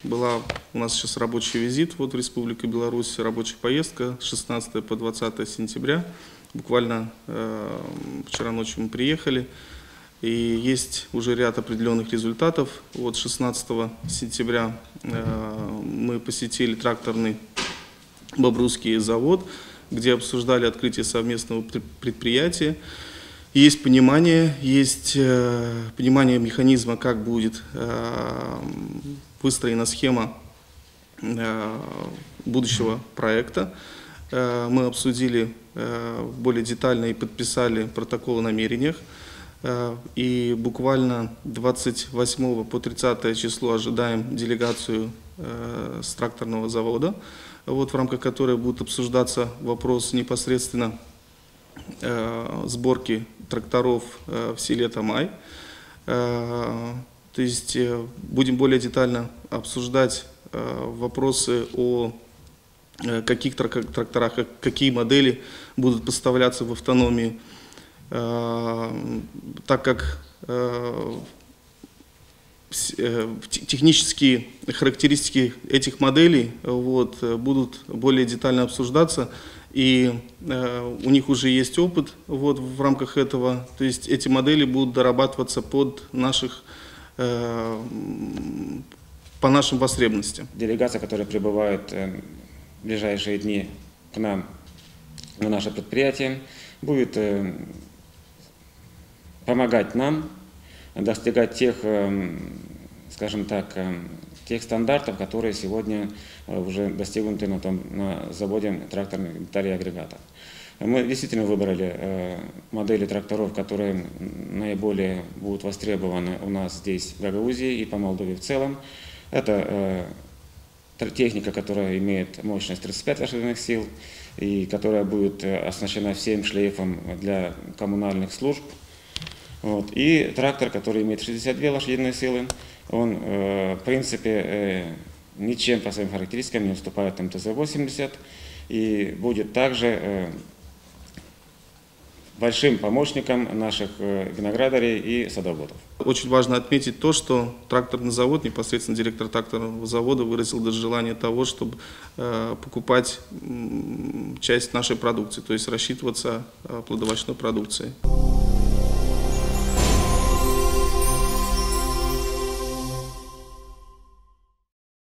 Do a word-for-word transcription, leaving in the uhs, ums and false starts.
была у нас сейчас рабочий визит вот в Республику Беларусь, рабочая поездка с шестнадцатого по двадцатое сентября. Буквально э, вчера ночью мы приехали, и есть уже ряд определенных результатов. Вот шестнадцатого сентября э, мы посетили тракторный Бобруйский завод, где обсуждали открытие совместного предприятия. Есть понимание, есть э, понимание механизма, как будет э, выстроена схема э, будущего проекта. Э, мы обсудили э, более детально и подписали протокол о намерениях. Э, и буквально двадцать восьмого по тридцатое число ожидаем делегацию э, с тракторного завода, вот, в рамках которой будут обсуждаться вопросы непосредственно э, сборки тракторов э, в селе Тамай. Э, то есть э, будем более детально обсуждать э, вопросы о э, каких тракторах, какие модели будут поставляться в автономии, э, так как э, технические характеристики этих моделей вот, будут более детально обсуждаться, и э, у них уже есть опыт вот, в рамках этого, то есть эти модели будут дорабатываться под наших, э, по нашим потребностям. Делегация, которая прибывает э, в ближайшие дни к нам на наше предприятие, будет э, помогать нам достигать тех, скажем так, тех стандартов, которые сегодня уже достигнуты на, том, на заводе тракторных деталей и агрегатов. Мы действительно выбрали модели тракторов, которые наиболее будут востребованы у нас здесь, в Гагаузии и по Молдове в целом. Это техника, которая имеет мощность тридцать пять лошадиных сил и которая будет оснащена всем шлейфом для коммунальных служб. Вот. И трактор, который имеет шестьдесят две лошадиные силы, он э, в принципе э, ничем по своим характеристикам не уступает эм тэ зэ восемьдесят и будет также э, большим помощником наших э, виноградарей и садоводов. Очень важно отметить то, что тракторный завод, непосредственно директор тракторного завода выразил даже желание того, чтобы э, покупать э, часть нашей продукции, то есть рассчитываться э, плодовочной продукцией.